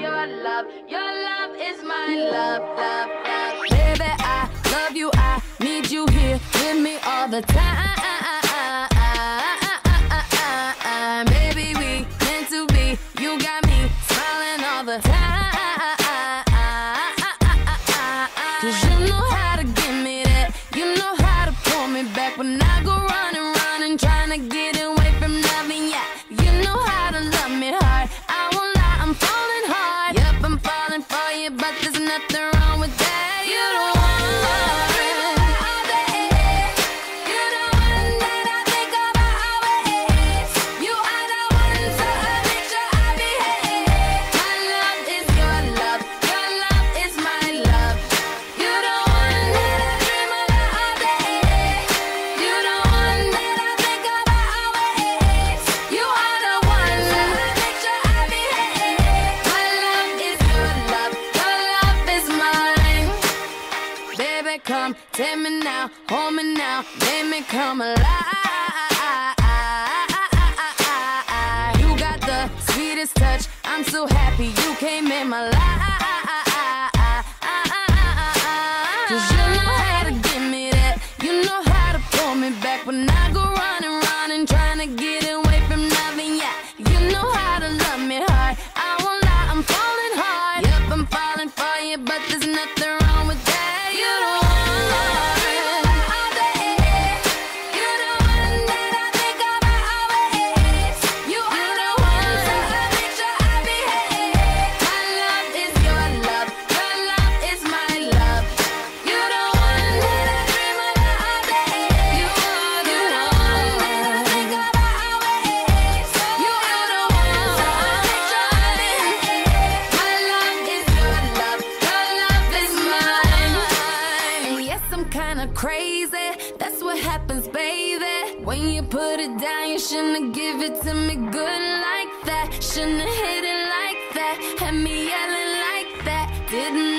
your love. Your love is my love, love, love. Baby, I love you. I need you here with me all the time. Baby, we meant to be. You got me smiling all the time. 'Cause you know how to give me that. You know how to pull me back when I go running, running, trying to get away from loving ya. You know how to love me hard. I won't lie, I'm falling hard. Yep, I'm falling for you, but there's nothing wrong with that. You don't want come, take me now, hold me now, make me come alive. You got the sweetest touch, I'm so happy you came in my life. 'Cause you know how to give me that, you know how to pull me back when I go running, running, trying to get away from loving ya. You know how to love me hard, I won't lie, I'm falling hard. Yep, I'm falling for you, but there's nothing wrong with that. You don't crazy, that's what happens, baby. When you put it down, you shouldn't give it to me good like that. Shouldn't hit it like that, had me yelling like that. Didn't